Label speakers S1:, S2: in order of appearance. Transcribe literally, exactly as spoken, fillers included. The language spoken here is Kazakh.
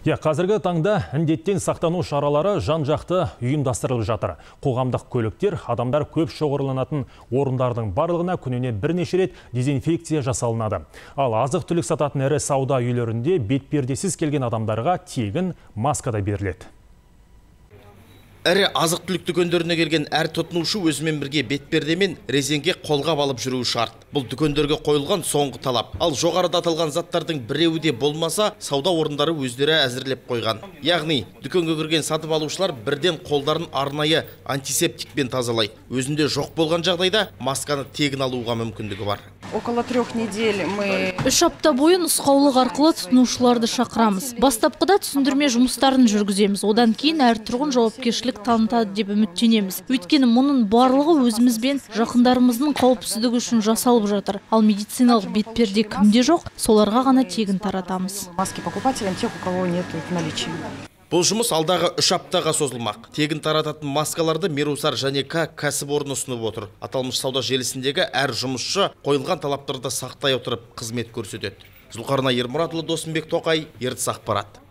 S1: Я, қазіргі таңда індеттен сақтану шаралары жан-жақты ұйымдастырылып жатыр. Қоғамдық көліктер, адамдар көп шоғырланатын орындардың барлығына күніне бірнеше рет дезинфекция жасалынады. Ал азық-түлік сататын ірі сауда үйлерінде бетпердесіз келген адамдарға тегін маска да беріледі.
S2: Әрі азық-түлік дүкендеріне келген әр тұтынушы өзімен бірге бетперде мен резеңке қолғап алып жүруі шарт. Бұл дүкендерге қойылған соңғы талап. Ал жоғарыда аталған заттардың біреуі де болмаса, сауда орындары өздері әзірлеп қойған. Яғни, дүкенге кірген сатып алушылар бірден қолдарын арнайы антисептикпен тазалайды. Өзінде жоқ болған жағдайда масканы тегін алуға мүмкіндігі бар.
S3: Около трех недель мы...
S4: Үш апта бойы нұсқаулық арқылы тұтынушыларды шақырамыз. Бастапқыда түсіндірме жұмыстарын жүргіземіз. Одан кейін әр тұрғын жауапкершілік танытады деп үміттенеміз. Өйткені мұның барлығы өзімізбен жақындарымыздың қауіпсіздігі үшін жасалып жатыр. Ал медициналық бетперде кімде жоқ, соларға ғана тегін таратамыз.
S3: Маски покупателям тех, у кого нет в наличии.
S2: Бұл жұмыс алдағы үш аптаға созылмақ. Тегін тарататын маскаларды Мерусар және К кәсіпорны ұсынып отыр. Аталмыш сауда желісіндегі әр жұмысшы қойылған талаптарды сақтай отырып қызмет көрсетеді. Зұлқарнай Ермұратұлы, Досымбек Тоқай, Ертіс ақпарат.